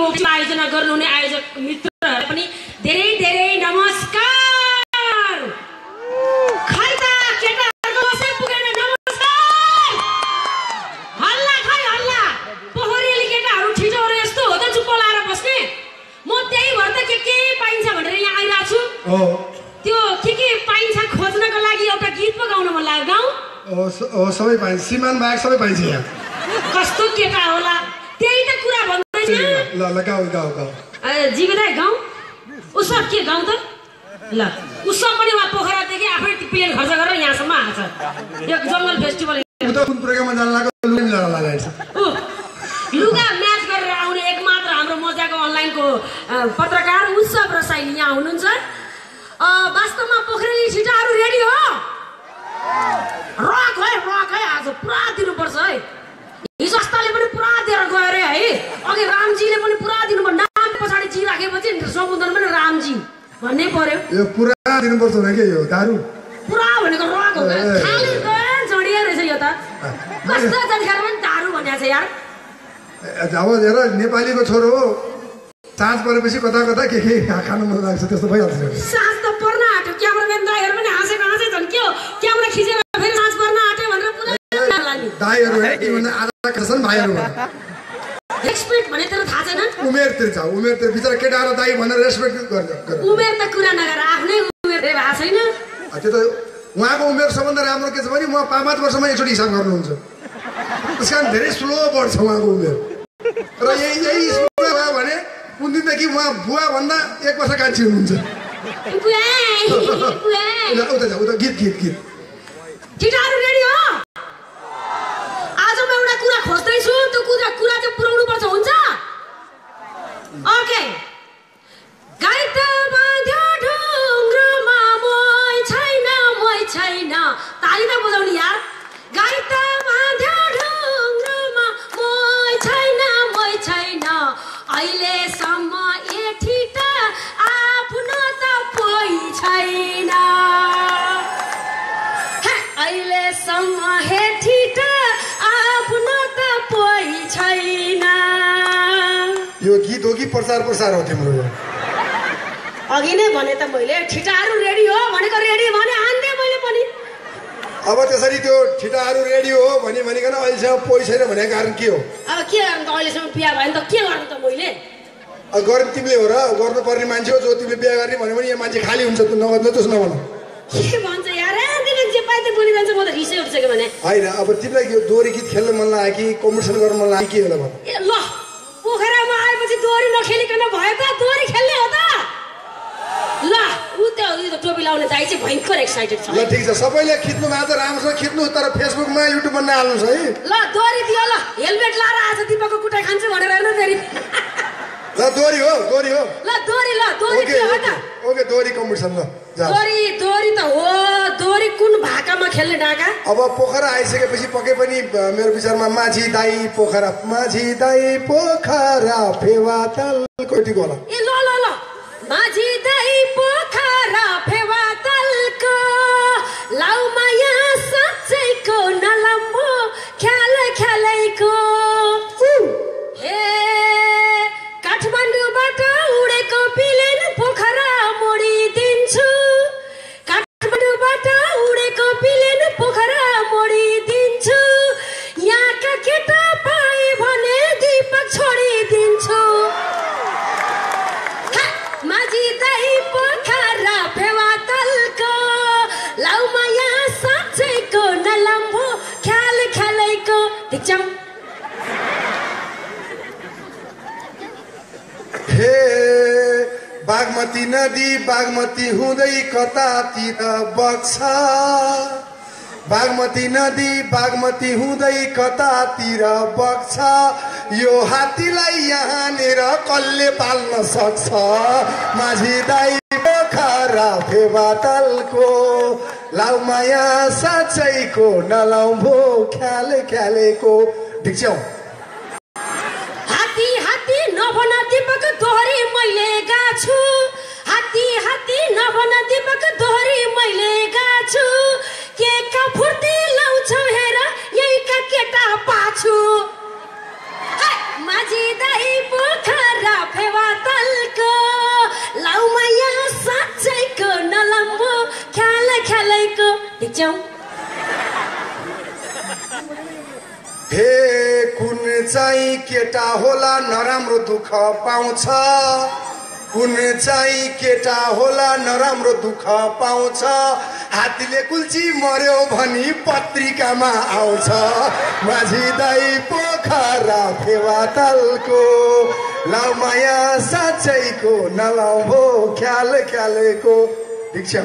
आयोजना गर्नुहुने आयोजक मित्रहरु पनि धेरै धेरै नमस्कार। खै त केटाहरुको बसै पुगेन नमस्कार। हल्ला खै हल्ला पोखरेली केटाहरु छिटोहरु यस्तो हो त चुप्प लाएर बस्ने। म त्यही भएर त के पाइन्छ भनेर यहाँ आइरा छु। त्यो के पाइन्छ खोज्नको लागि एउटा गीत पो गाउन मन लाग्यो। गाउँ सबै पाइन्छ, सीमान बाहेक सबै पाइन्छ यहाँ। कस्तो केटा होला त्यही त कुरा भन्दै छु। ल ल गाउँ गाउँ गाउँ। जीवितै गाउँ। उसब के गाउँ त? ल उसब पनि वा पोखरादेखि आफै प्लेन खर्च गरेर यहाँसम्म आछ। यो जंगल फेस्टिभल उता कुन प्रोग्राममा जान लाग्यो लुगा मिलाएर लगाएछ। लुगा म्याच गरेर आउने एकमात्र हाम्रो मजाको अनलाइनको पत्रकार उत्सव रसाइल यहाँ हुनुहुन्छ। वास्तवमा पोखरेली छिटाहरू रेडी हो? रक है आज पुरा दिनुपर्छ है। हिजो अस्ताले पनि पुरा दिएर गयो रे है। अघि रामजीले पनि पुरा दिनुभयो। नाम पछाडि जी राखेपछि समुद्रमा पनि रामजी भन्नै पर्यो। यो पुरा दिनुपर्छ भने के यो दारु? पुरा भनेको रक हो। खाली गए जडिया रहेछ यो त। कस्तो जतिखेर पनि दारु भन्या छ यार। अब हेर नेपालीको छोरो हो, साँझ परेपछि कता कता के खानु मन लाग्छ त्यस्तो भइहाल्छ। साँझ त पर्न आँट्यो। क्यामेराम्यान दाइहरू पनि हाँसेको हाँसै छन्। के हो क्यामेरा खिचेर फेरि साँझ पर्न आँट्यो भनेर पुरा लाग्यो। दाइहरू के भन्दा आधा छन् भाइहरू। रेस्पेक्ट भने तेरो थाहा छैन? उमेरतिर छ, उमेरतिर बिचरा केटाहरू दाइ भनेर रेस्पेक्ट गर्छ। उमेर त कुरा नगर, आफ्नै उमेर भएको छैन। त्यो त उहाँको उमेर सबभन्दा राम्रो के छ भने उहाँ 5 वर्षमा एकचोटि हिसाब गर्नुहुन्छ। त्यस कारण धेरै स्लो बढ्छ उहाँको उमेर। र यही स्कुलमा भयो भने कुन दिनदेखि उहाँ बुवा भन्दा 1 वर्ष कान्छी हुनुहुन्छ। उता गीत गीत गीत छिटाहरू रेडी हो? आज म एउटा कुरा खोज्दैछु। त्यो कुरा चाहिँ पुर्याउनु पर्छ। हुन्छ? ओके। गाई त बाँध्यो ढुङ्ग्रोमा मै छैन। ताली त बजाउनु यार। गाई त बाँध्यो ढुङ्ग्रोमा मै छैन। अहिलेसम्म एठिटा आफ्नो त कोही छैन। अहिलेसम्म हेठिटा आफ्नो त कोही छैन। यो गीत हो कि प्रचार हो तिम्रो? अघि नै भने त मैले ठिटाहरू रेडी हो भनेको। रेडी भने हान्दे मैले पनि। अब त्यसरी त्यो ठिटाहरू रेडी हो भनिकन अहिलेसम्म पोइ छैन भनेको कारण के हो? अब के गर्नु त? अहिलेसम्म बिहा भयो नि त के गर्नु त मैले? गर्नु तिमीले हो र? गर्नुपर्ने मान्छे हो जो तिमीले बिहा गर्ने भन्यो भने यहाँ मान्छे खाली हुन्छ। तँ नगर्नु नभन। के भन्छ यार? जे पाए त बोलिरहन्छ। म त रिसै उठिसक्यो भने। होइन अब तिमीलाई यो दोहोरी गीत खेल्न मन लाग्यो कि कम्पिटिसन गर्न मन लाग्यो के होला भन? ल पोखरामा आएपछि दोहोरी नखेलिकन भयो त? दोहोरी खेल्ने हो त? ल ऊ त टोपी लाउने दाइ चाहिँ भयङ्कर एक्साइटेड छ। ल ठिक छ, सबैले खिच्नु भएको छ राम्रोसँग खिच्नु, तर फेसबुकमा युट्युबमा नहाल्नुहोस् है। ल दोहोरी दियो। ल हेलमेट लाएर आज दिपकको कुटा खान्छु भनेर होइन फेरि। ल दोहोरी हो। ल दोहोरी दियो हो त? ओके दोहोरी कम्पिटिसन। ल दोहोरी त हो। दोहोरी कुन भाकामा खेल्ने डाका? अब पोखरा आइसकेपछि पक्कै पनि मेरो विचारमा माझी दाई पोखरा फेवाताल कोटीको होला। ए ल माझी दाई पोखरा फेवातालको लाउमाया साँच्चैको नलम्बो ख्यालैको। हे काठमाडौँबाट उडेको प्लेन पोखरा मोडिदिन्छु। काठमाडौँबाट उडेको प्लेन पोखरा मोडिदिन्छु। यहाँका केटा पाए भने दीपक छोडिदिन्छु। माझी दाइ पोखरा फेवातालको लाउमाया साँच्चैको नलम्बो ख्यालैको। देख्छौ? हे बागमती नदी बागमती हुँदै कतातिर बग्छ। बागमती नदी बागमती हुँदै कतातिर बग्छ। यो हात्तीलाई यहाँनिर कसले पाल्न सक्छ? माझी दाइ पोखरा फेवातालको लाउमाया साँच्चैको नलाउभो ख्यालेको। ठिक हात्ती नभन दीपक दोहोरी मैले गाछु। हात्ती नभन दीपक दोहोरी मैले गाछु। के का फुर्ती लाउँछौ हेर यही का केटा पाछु। माझी दाइ पोखरा च्याउ हे कुन चाहिँ केटा होला नराम्रो दुःख पाउँछ कुन चाहिँ केटा होला नराम्रो दुःख पाउँछ हात्तीले कुल्ची मर्यो भनी पत्रिकामा आउँछ माझी दाई पोखरा फेवातालको लाउ माया साँच्चैको नलाउ भो ख्याल ख्यालेको दीक्षा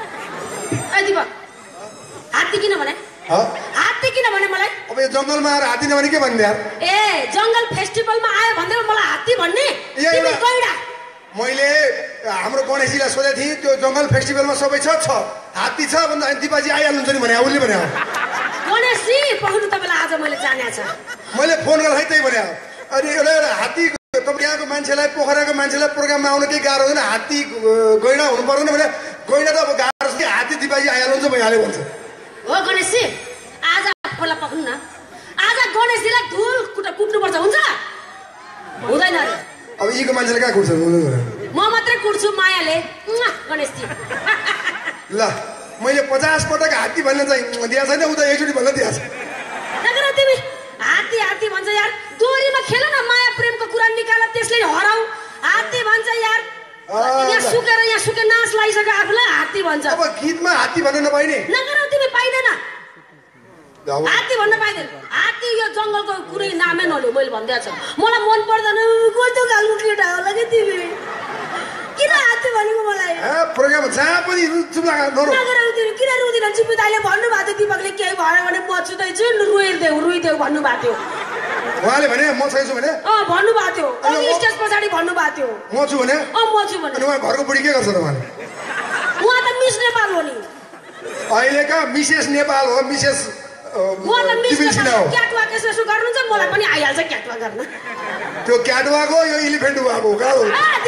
हात्ती किन भने हात्ती किन भने मलाई अब यो जंगलमा आएर हात्ती नभने के भन्ने यार ए जंगल फेस्टिभलमा आयो भन्दै मलाई हात्ती भन्ने तिमी गैडा मैले हाम्रो गणेशजीलाई सोधेको थिएँ त्यो जंगल फेस्टिभलमा सबै छ हात्ती छ भन्दा दिपाजी आइहाल्नुहुन्छ नि भने उसले भने गणेशजी पक्नु तपाईँलाई आज मैले जानेको छ मैले फोन गर्दा त्यही भने अनि एउटा हात्ती तपाईँ यहाँको मान्छेलाई पोखराको मान्छेलाई प्रोग्राममा आउन केही गाह्रो हुँदैन हात्ती गैडा हुनु पर्दैन भने गैडा त अब गाह्रो छ हात्ती दिपाजी आइहाल्नुहुन्छ भइहाल्यो भन्छ हो गणेशजी आज खोला पक्नु न आज गणेशजीलाई धुल कुट्नुपर्छ हुन्छ हुँदैन अरे अब यीको मान्छेले कहाँ कुट्छ म मात्रै कुट्छु मायाले गणेशजी ल मैले 50 पटक हात्ती भन्न चाहिँ दिएको छैन उता एकचोटि भन्न दिएको छ नगर तिमी हात्ती हात्ती भन्छ यार दोरीमा खेल न माया प्रेमको कुरा निकाल त्यसले हराउ हात्ती भन्छ यार यहाँ सुके नाच लागिसक्यो आफूलाई हात्ती भन्छ अब गीतमा हात्ती भन्न नपाइने नगर तिमी पाइदैन हात्ती भन्न पाइँदैन हात्ती यो जंगलको कुनै नामै नलियो मैले भनिदिएको छ मलाई मन पर्दैन कस्तो खालको केटा होला कि तिमी किन हात्ती भनेको मलाई प्रोग्राम जहाँ पनि चुप लागा नगर तिमी किन रुदिन चिपी दाइले भन्नुभएको थियो दिपकले केही भयो भने म छुदैछु रुइदेऊ भन्नुभएको थियो उहाँले भने म छैछु भने भन्नुभएको थियो अनि स्टेज पछाडि भन्नुभएको थियो म छु भने म छु भने उहाँ घरको बुढी के गर्छ त उहाँ त मिस नेपाल हो नि अहिलेका मिसेस नेपाल हो मिसेस क्याटवाक यसो गर्नुहुन्छ मलाई पनि आइहाल्छ क्याटवाक गर्न त्यो क्याटवाक हो यो इलिफेन्ट वाक हो का हो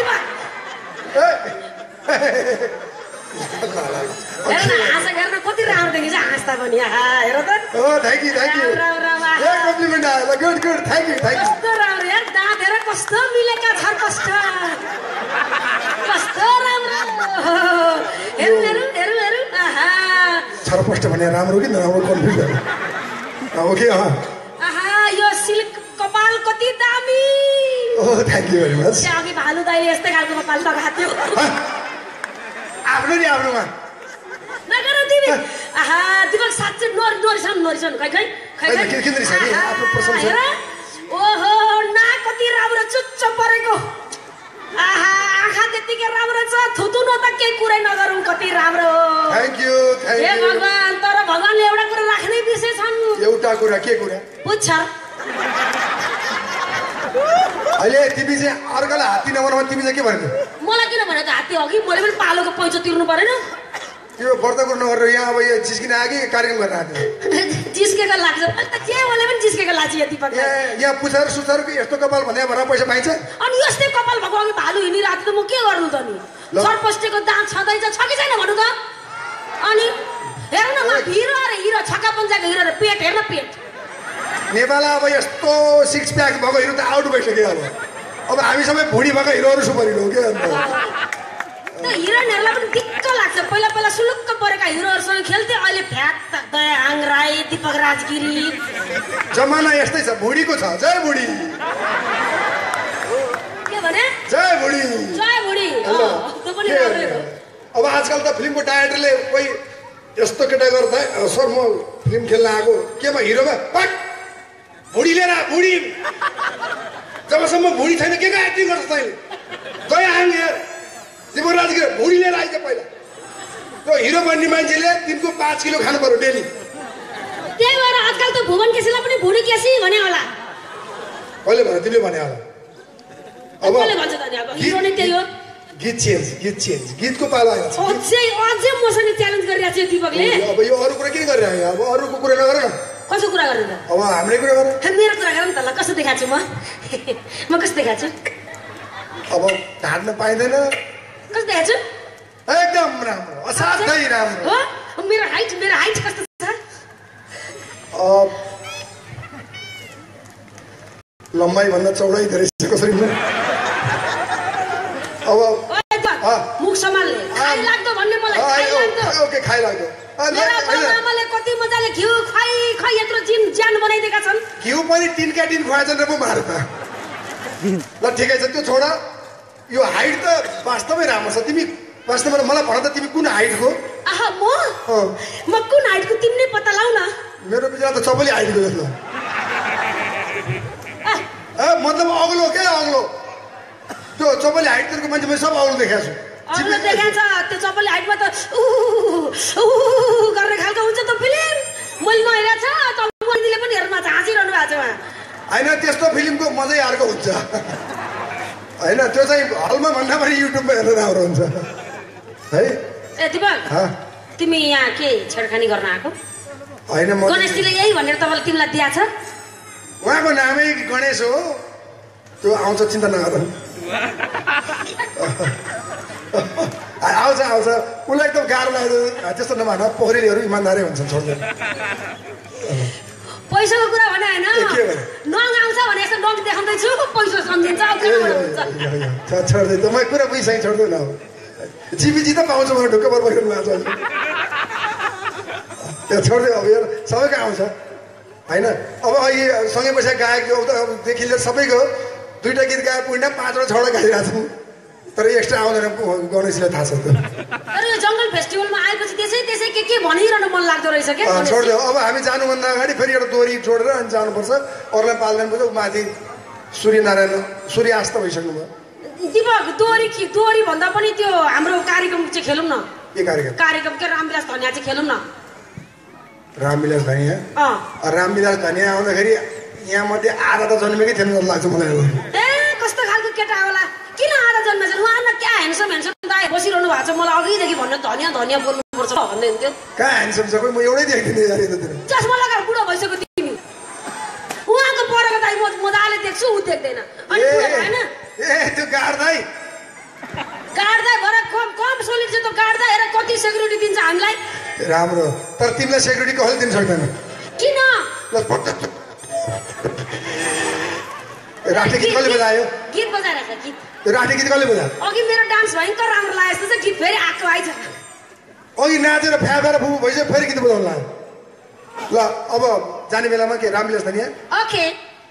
हेर न आशा गर्न कति राम्रो देखिन्छ हाँस्दा पनि हेर त थ्याङ्क यू कम्प्लिमेन्ट आयो गुड थ्याङ्क यू कस्तो राम्रो यार दाँत हेर कस्तो मिलेका छ कस्तो राम्रो हेरौँ छरपष्ट भने राम्रो कि नराम्रो कन्फ्युज ओके यो सिल्क कपाल कति दामी थ्याङ्क यू भेरी मच अघि भालु दाइले यस्तै खालको कपाल लगाएको थियो आफ्नो नि आफ्नोमा नगर तिमी दिपक साँच्चै नरिसन खै ओहो ना कति राम्रो चुच्च परेको आँखा त्यतिकै राम्रो छ थुतुनो त केही कुरै नगरौँ कति राम्रो थ्याङ्क यू हे भगवान तर भगवानले एउटा कुरा राख्नै बिर्सेछन् एउटा कुरा के कुरा पुच्छ अहिले तिमी चाहिँ अर्कालाई हात्ती नबनाउनु तिमी चाहिँ के भन्नु मलाई किन भने त हात्ती अघि मैले पनि पालोको पैसा तिर्नु परेन यो व्रतको नगरेर यहाँ अब यो जिस्किन आगे कार्यक्रम गर्न आएको जिस्केको लाग्छ के मैले पनि जिस्केको लाग्छ यो दिपक यहाँ पुछाहरू सुछाहरू कि यस्तो कपाल भन्दा भएर पैसा पाइन्छ अनि यस्तै कपाल भएको अघि भालु हिँडिरहेको त म के गर्नु त नि सर्पष्टेको दाँत छँदैछ छ कि छैन भन्नु त अनि हेर्नु न हिरो छक्का पञ्चाको हिरो र पेट हेर्न पेट नेपाल अब यस्तो सिक्स प्याक भएको हिरो त आउट भइसक्यो अब हामी सबै भुँडी भएको हिरोहरू सुपर हिरो के हिरोइनहरूलाई पनि दिक्क लाग्छ पहिला सुलुक्क परेका हिरोहरूसँग खेल्थे अहिले फ्याट दयाहाङ राई दीपक राजगिरी जमाना यस्तै छ भुँडीको छ जय बुढी के भने जय बुढी अब आजकल त फिल्मको डाइरेक्टरले कोही यस्तो केटा गर्दा सर म फिल्म खेल्न आएको केमा हिरोमा पट भुँडी लिएर भुँडी जबसम्म भुँडी छैन के एक्टिङ गर्छ तैँले दयाहाङ दीपक राजगिरी भुँडी लिएर आइज पहिला त्यो हिरो बन्ने मान्छेले दिनको 5 किलो खानु पर्यो डेली त्यही भएर आजकल त भुवन केसीलाई पनि भुँडी केसी भने होला कसले भने तिमीले भने होला अब कसले भन्छ त अब हिरो नै त्यही हो गीत चेन्ज गीतको पालो आएछ अझै मसँग च्यालेन्ज गरिरहेको छ दिपकले अब यो अरू कुरा किन गरिरहेको अब अरूको कुरा नगर न कसो कुरा गर्नु त अब हाम्रै कुरा गर मेरो कुरा गर न त ल कस्तो देखाछु म कस्तो देखाछु अब ढाड्न पाइँदैन कस्तो देखाछु एकदम राम्रो असाध्यै राम्रो हो मेरो हाइट कस्तो छ लम्बाइ भन्दा चौडाइ धेरै छ कसरी अब मुख सम्हाल्ने खाइ लाग्दो भन्ने मलाई खाइ लाग्दो ओके खाइ लाग्दो मेरा बाबाआमाले कति मजाले घिउ खुवाई यत्रो ज्यान बनाइदिएका छन्। घिउ पनि टिनका टिन खुवाएछन् र पो मार त। ल ठिकै छ त्यो छोड। यो हाइट त वास्तवमै राम्रो छ। तिमी वास्तवमा मलाई भन त तिमी कुन हाइटको? आहा म कुन हाइटको तिमीले पत्ता लाउ न। मेरो विचार त सबैले हाइटको जस्तो। मतलब अग्लो के अग्लो त्यो सबैले हाइटको मान्छे मैले सब अग्लो देखाएको छु। अग्लो देखाएको छ त्यो सबैले हाइटमा त गर्ने खालको हुन्छ त फिल्म। मैले नहेरेको छ त मोदीले पनि हेर्नु भएको छ, हाँसिरहनु भएको छ उहाँ। होइन त्यस्तो फिल्मको मजै अर्को हुन्छ होइन। त्यो चाहिँ हलमा भन्दा पनि युट्युबमा हेर्नु राम्रो हुन्छ है। ए दिपक तिमी यहाँ के छेडखानी गर्न आएको? होइन म गणेशजीले यही भनेर तपाईँले तिमीलाई दिएको छ? उहाँको नामै गणेश हो। त्यो आउँछ चिन्ता नगर। आउँछ उसलाई एकदम गाह्रो लाग्यो त्यस्तो नभन। पोखरेलीहरू इमान्दारै भन्छन् छोड्दैन। पैसाको कुरा भने होइन नङ आउँछ भने यसो नङ देखाउँदैछु पैसा सम्झिन्छ। छोड्दै त म कुरा बुझिसकेँ छोड्दैन। जिबी त पाउँछ मलाई ढुक्क बर बसेर लाग्छ। त्यो छोड्दै अब यार सबैको आउँछ होइन। अब अहिले सँगै पैसा गाएको उतादेखि लिएर सबैको 2टा गीत गाए पुग्न 5वटा 6वटा गाइरहेको छौँ। तर एक्स्ट्रा आउँदैन गणेशलाई थाहा छ त। तर यो जङ्गल फेस्टिभलमा आएपछि त्यसै के भनिरहनु मन लाग्दो रहेछ क्या। छोड्दै अब हामी जानुभन्दा अगाडि फेरि एउटा दोहोरी छोडेर अनि जानुपर्छ। अरूलाई पाल्दैन पर्छ। माथि सूर्यास्त भइसक्नु भयो। दिपक दोहोरी भन्दा पनि त्यो हाम्रो कार्यक्रम चाहिँ खेलौँ न। के कार्यक्रम के रामविलास धनिया चाहिँ खेलौँ न। रामविलास धनिया आउँदाखेरि यहाँ मध्ये आधा त जन्मेकै थिएन जस्तो लाग्छ मलाई। ए कस्तो खालको केटा होला किन आधा जन्मेछ? उहाँलाई क्या ह्यान्डसम दाइ बसिरहनु भएको छ। मलाई अघिदेखि भन्नु धनिया बोल्नुपर्छ भन्दै हुन्थ्यो। कहाँ ह्यान्डसम छ कोही? म एउटै देख्दिनँ यार यतातिर। चस्मा लगाएर बुढो भइसक्यो तिमी। उहाँको परेको दाइ म मजाले देख्छु ऊ देख्दैन। अनि होइन त्यो गाड्दै भएर कम सोलिन्छ त गाड्दा हेर कति सेक्युरिटी दिन्छ हामीलाई। राम्रो तर तिमीलाई सेक्युरिटी कसले दिन सक्दैन? किन? राष्ट्रिय गीत कसले बजायो? गीत बजाइरहेको गीत। राष्ट्रिय गीत कसले बजायो? अघि मेरो डान्स भयङ्कर राम्रो लाग्यो जस्तो चाहिँ गीत फेरि आएको आइछ। अघि नाचेर फ्याफेर फुफु भइसक्यो फेरि गीत बजाउनु लाग्यो। ल अब जाने बेलामा के रामविलास धनिया? ओके।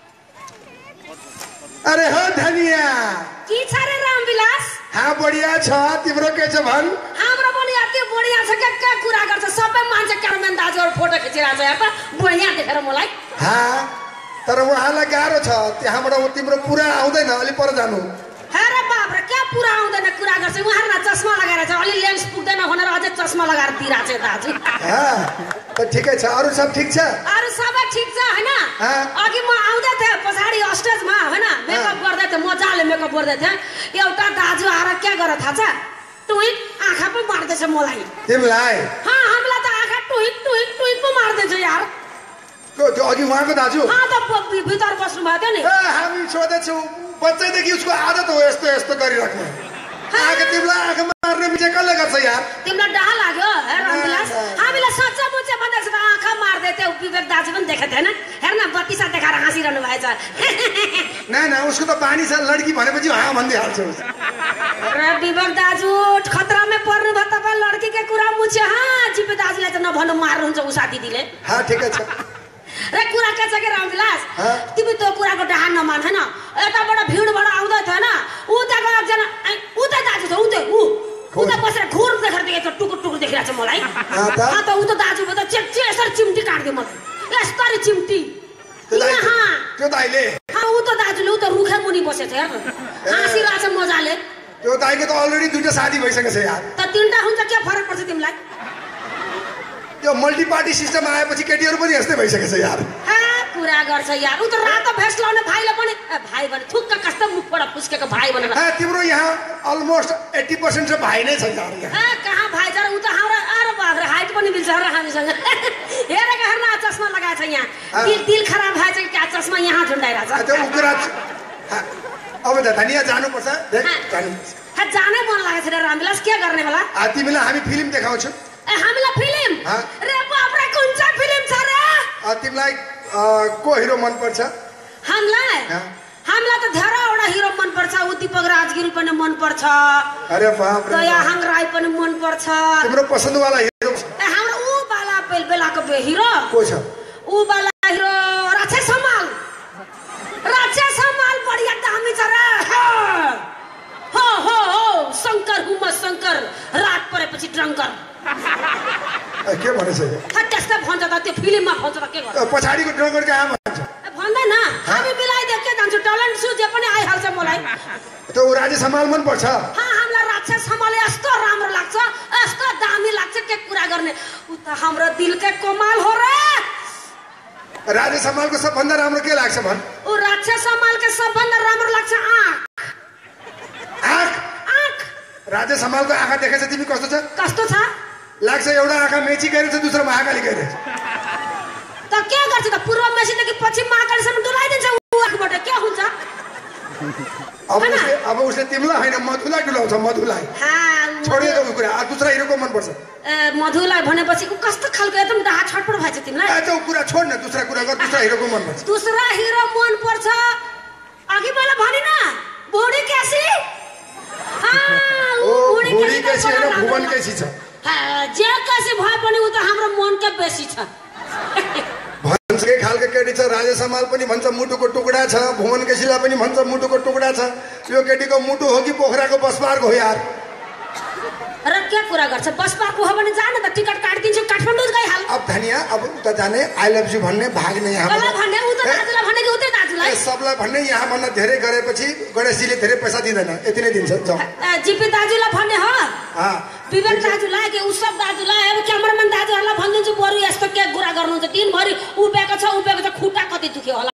अरे हो धनिया के छ रे रामविलास? बढिया छ। तिम्रो के छ भन? हाम्रो पनि अति बढिया छ। के कुरा गर्छ सबै मान्छे क्यामेराम्यान दाजुहरू फोटो खिचिरहेको छ। हेर त बढिया देखेर मलाई। तर उहाँलाई गाह्रो छ। त्यहाँबाट तिम्रो पुरा आउँदैन। अलि पर जानु। हेर बाप रे क्या पुरा आउँदैन कुरा गर्छ। उहाँहरूलाई चस्मा लगाएर छ। अलि लेन्स पुग्दैन भनेर अझै चस्मा लगाएर दिइरहेको छ दाजु। त ठिकै छ। अरू सब ठिक छ? अरू सबै ठिक छ होइन। अघि म आउँदै थिएँ पछाडि स्टेजमा होइन मेकअप गर्दै थिएँ। मजाले मेकअप गर्दै थिएँ। एउटा दाजु आएर क्या गर थाहा छ? टुइक आँखा पो मार्दैछ मलाई। तिमीलाई? हामीलाई त आँखा टुइक पो मार्दैछ यार। त्यो अघि उहाँको दाजु? त भित्र बस्नु भएको थियो नि। हामी सोधेछौँ बच्चैदेखि उसको आदत हो यस्तो गरिराख्नु। तिमीलाई आँखा मार्ने मिचे कसले गर्छ यार? तिमीलाई डाहा लाग्यो हेर रामविलास। हामीलाई सच्चा मुच्चा भन्दैछ त आँखा मार्दै थियो। विवेक दाजु पनि देखेको थिएन? हेर न बत्तीसा देखाएर हाँसिरहनु भएछ। न उसको त बानी छ। लड्की भनेपछि भन्दै हाल्छ। विवेक दाजु खतरामै पर्नु भयो तपाईँ। लड्की के कुरा मुछ्यो। जिपे दाजुलाई त नभन्नु मार्नुहुन्छ उषा दिदीले। ठिकै छ। र कुरा के छ कि रामविलास तिमी त्यो कुराको डाहा नमान होइन। यताबाट भिडबाट आउँदै थियो होइन उताको एकजना उता दाजु छ उता बसेर घोर देखेर देखेको टुकुर देखिरहेको छ मलाई। त उ त दाजु भयो त यसरी चिम्टी काट्दियो मलाई। यस्तरी चिम्टी उ त दाजुले उ त रुखा मुनि बसेको छ। हेर हाँसिरहेको छ मजाले। त्यो दाइको त अलरेडी 2टा शादी भइसकेको छ यार। त 3टा हुन्छ के फरक पर्छ तिमीलाई? त्यो मल्टी पार्टी सिस्टम आएपछि केटीहरू पनि यस्तै भइसकेको छ यार। कुरा गर्छ यार। उ त रातो भेस्ट लाउने भाइले पनि भाइ भने थुक्क कस्तो मुखबाट फुस्केको भाइ भनेर। तिम्रो यहाँ अलमोस्ट 80% चाहिँ भाइ नै छ यार। कहाँ भाइ छ? उ त हाम्रो अरे बाप रे हाइट पनि मिल्छ र हामीसँग। हेरेको हेर्न चस्मा लगाएको छ यहाँ। दिल खराब भएछ क्या चस्मा यहाँ झुन्डाइरहेछ। अब त धनिया जानुपर्छ। जानै मन लागेको छ रे रामविलास। के गर्ने होला? तिमीलाई हामी फिल्म देखाउँछौँ। हामीलाई फिल्म? रे बाप रे कुन चाहिँ फिल्म छ रे? तिमीलाई को हिरो मन पर्छ? हामीलाई त धेरैवटा हिरो मन पर्छ। उ दीपक राजगिरी पनि मन पर्छ। अरे बाप रे। दयाहाङ राई पनि मन पर्छ। तिम्रो पसन्दवाला हिरो? हाम्रो उ हिरो को छ ऊ वाला हिरो राक्षस समाल बढ़िया दामी छ रे हो शंकर हुम शंकर रात परेपछि ड्रङ्कर के भनेछ त्यस्तै भन्छ त त्यो फिल्ममा भन्छ त के गर्छ पछाडिको ड्रङ्कर कहाँ भन्छ भन्दैन हामी मिलाइदियो के जान्छु टल्यान्ट सु जे पनि आइहाल्छ मलाई त ऊ राजेश हमाल मन पर्छ हामीलाई राक्षस समाल यस्तो राम्रो लाग्छ यस्तो दामी लाग्छ के कुरा गर्ने ऊ त हाम्रो दिलकै कमाल हो रे राजेश हमालको सबभन्दा राम्रो के लाग्छ भन ऊ राक्षस समालको सबभन्दा राम्रो लाग्छ आँख राजेश हमालको आँखा देखेछ तिमी कस्तो छ लाग्छ एउटा आँखा मेची गएर छ दोस्रो महाकाली गएर त के गर्छ त पूर्व मेसीदेखि पश्चिम महाकालीसम्म डुलाइदिन्छ ऊ आँखबाट के हुन्छ अब उसले तिमीलाई होइन मधुलाई डुलाउँछ मधुलाई छोडियो त कुरा दोस्रा हिरोको मन पर्छ मधुलाई भनेपछि ऊ कस्तो खालको एकदम डाहा छटपट भएछ तिमीलाई त्यो कुरा छोड न दोस्रा कुरा गर दोस्रा हिरोको मन पर्छ दोस्रा हिरो मन पर्छ अघि मलाई भनिन बुढी केसी बुढी केसी होइन भुवन केसी छ जे केसी भए पनि ऊ त हाम्रो मनकै बेसी छ भन्छ खालको केटी छ राजेश हमाल पनि भन्छ मुटुको टुक्रा छ भुवन केसीलाई पनि भन्छ मुटुको टुक्रा छ यो केटीको मुटु हो कि पोखराको बसपार्क हो यार र के कुरा गर्छ बसपार्क हो भने जाने त टिकट काटिदिन्छु काठमाडौँ गइहाल अब धनिया अब उता जाने आई लभ यू भन्ने भाग्ने यहाँ भन्ने उ त दाजुलाई भन्ने कि उतै दाजुलाई सबलाई भन्ने यहाँ भन्न धेरै गरेपछि गणेशजीले धेरै पैसा दिँदैन यति नै दिन्छ जाऊ जिपी दाजुलाई भन्ने हो विवेक दाजुलाई कि उसब दाजुलाई अब क्यामेराम्यान दाजुहरूलाई भनिदिन्छु बरु यस्तो के कुरा गर्नुहुन्छ दिनभरि उभिएको छ खुट्टा कति दुख्यो होला